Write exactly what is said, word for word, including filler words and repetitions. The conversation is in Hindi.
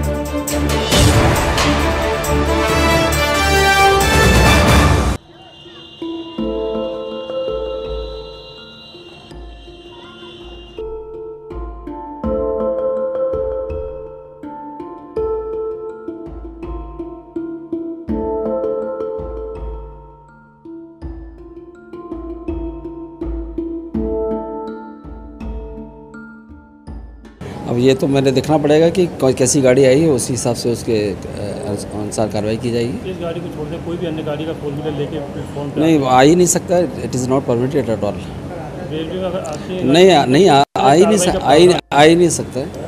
अब ये तो मैंने देखना पड़ेगा कि कैसी गाड़ी आई है, उसी हिसाब से उसके अनुसार कार्रवाई की जाएगी। इस गाड़ी को छोड़ दें कोई भी अन्य गाड़ी का फोर व्हीलर लेके प्लेटफॉर्म पे नहीं, आ ही नहीं सकता, it is not permitted at all. Railway अगर आती है नहीं नहीं आ ही नहीं आ ही नहीं सकता है।